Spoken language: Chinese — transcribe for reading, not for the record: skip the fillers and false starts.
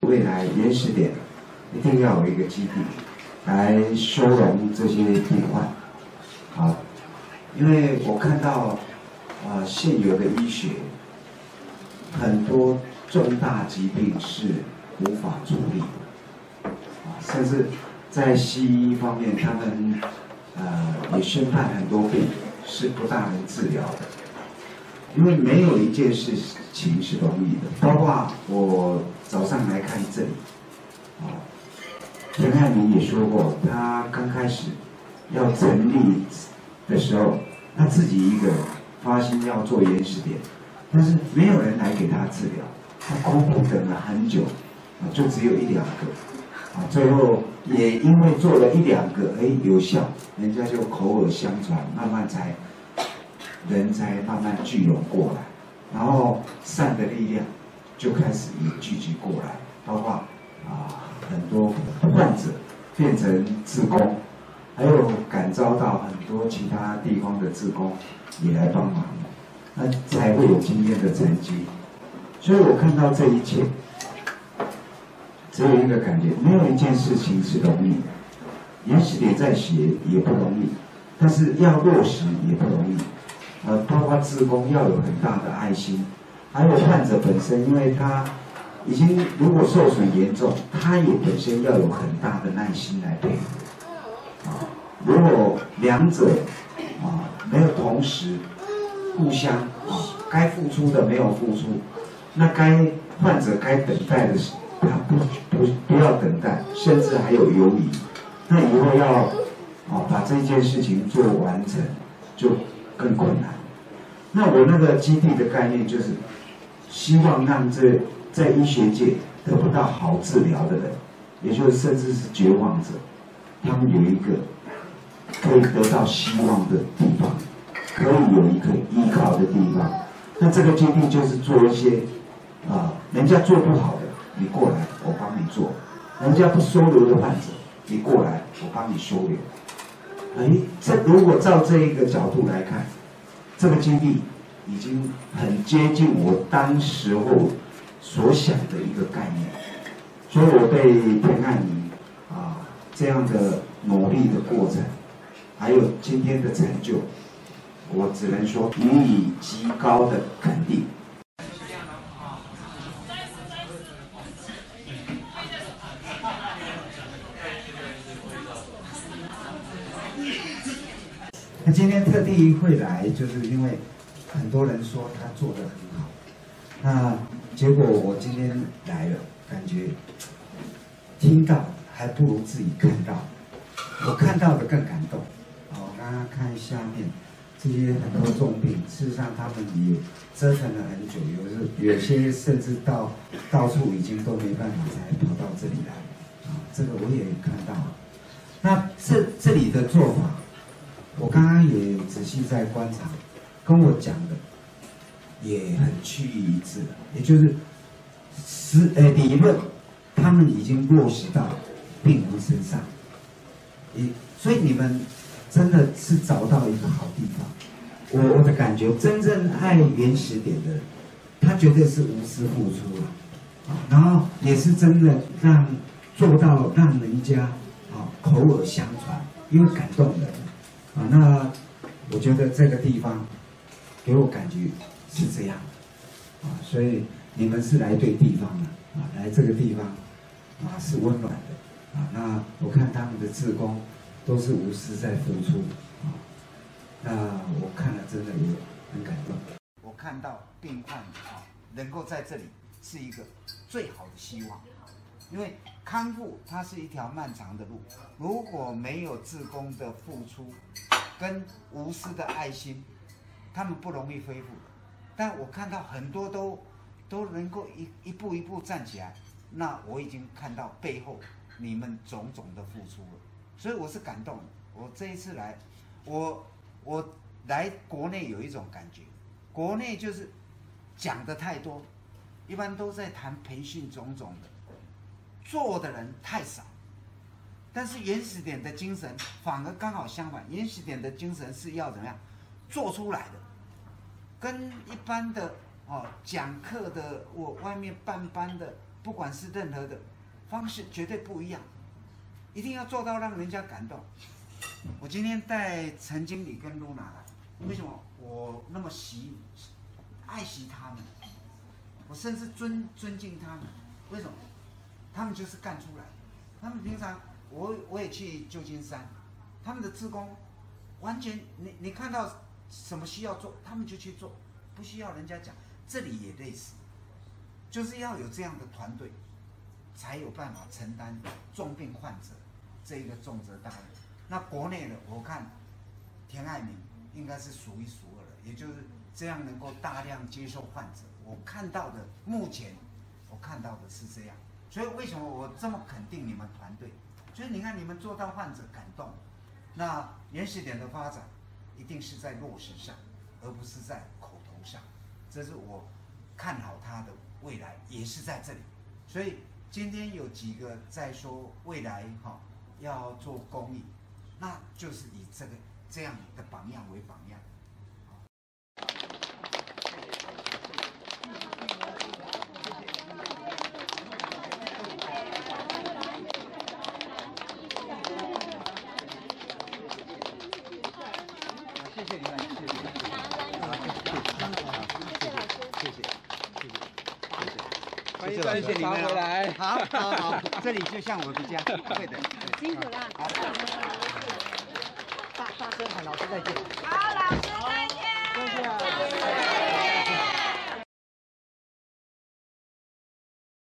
未来原始点一定要有一个基地来收容这些病患。好，因为我看到现有的医学很多重大疾病是无法处理的，甚至在西医方面，他们也宣判很多病是不大能治疗的。因为没有一件事情是容易的，包括我早上来看这里，田汉明也说过，他刚开始要成立的时候，他自己一个人发心要做原始点，但是没有人来给他治疗，他苦苦等了很久，就只有1、2个，最后也因为做了1、2个，有效，人家就口耳相传，慢慢人才慢慢聚拢过来，然后善的力量就开始也聚集过来，包括很多患者变成志工，还有感召到很多其他地方的志工也来帮忙，那才会有今天的成绩。所以我看到这一切，只有一个感觉，没有一件事情是容易的。原始点在写也不容易，但是要落实也不容易。包括志工要有很大的爱心，还有患者本身，因为他已经如果受损严重，他也本身要有很大的耐心来配合。如果两者没有同时互相该付出的没有付出，那患者该等待的时候，他不要等待，甚至还有犹疑，那以后要把这件事情做完成，就更困难。那我那个基地的概念就是，希望让在医学界得不到好治疗的人，也就是甚至是绝望者，他们有一个可以得到希望的地方，可以有一个依靠的地方。那这个基地就是做一些人家做不好的，你过来我帮你做；人家不收留的患者，你过来我帮你收留。如果照这一个角度来看，这个基地已经很接近我当时候所想的一个概念，所以我对田汉仪这样的努力的过程，还有今天的成就，我只能说予以极高的肯定。那今天特地会来，就是因为很多人说他做得很好，那结果我今天来了，感觉听到还不如自己看到，我看到的更感动。我刚刚看下面这些很多重病，事实上他们也折腾了很久，有些甚至到处已经都没办法才跑到这里来，这个我也看到了。那这里的做法，我刚刚也仔细在观察，跟我讲的也很趋于一致了，也就是理论，他们已经落实到病人身上，所以你们真的是找到一个好地方。我的感觉，真正爱原始点的人，他绝对是无私付出了，然后也是真的做到让人家口耳相传，因为感动人。那我觉得这个地方给我感觉是这样的，所以你们是来对地方的，来这个地方是温暖的，那我看他们的志工都是无私在付出，那我看了真的也很感动。我看到病患能够在这里是一个最好的希望，因为康复它是一条漫长的路，如果没有志工的付出跟无私的爱心，他们不容易恢复。但我看到很多都能够一步一步站起来，那我已经看到背后你们种种的付出了，所以我是感动的。我这一次来，我来国内有一种感觉，国内就是讲的太多，一般都在谈培训种种的，做的人太少。但是原始点的精神反而刚好相反，原始点的精神是要怎么样做出来的，跟一般的讲课的我外面办班的不管是任何的方式，绝对不一样，一定要做到让人家感动。我今天带陈经理跟露娜来，为什么我那么爱惜他们？我甚至尊敬他们，为什么？他们就是干出来的。他们平常我也去旧金山，他们的志工完全你看到什么需要做，他们就去做，不需要人家讲。这里也类似，就是要有这样的团队，才有办法承担重病患者这一个重责大任。那国内的我看田爱民应该是数一数二的，也就是这样能够大量接受患者。我看到的目前我看到的是这样。所以为什么我这么肯定你们团队？就是你看你们做到患者感动，那原始点的发展一定是在落实上，而不是在口头上。这是我看好它的未来，也是在这里。所以今天有几个在说未来要做公益，那就是以这样的榜样为榜样。谢谢你们，谢谢你们，谢谢，欢迎你们回来，好，这里就像我的家，会的， 辛苦了， 好，大声喊老师再见， 好，老师再见， 再见。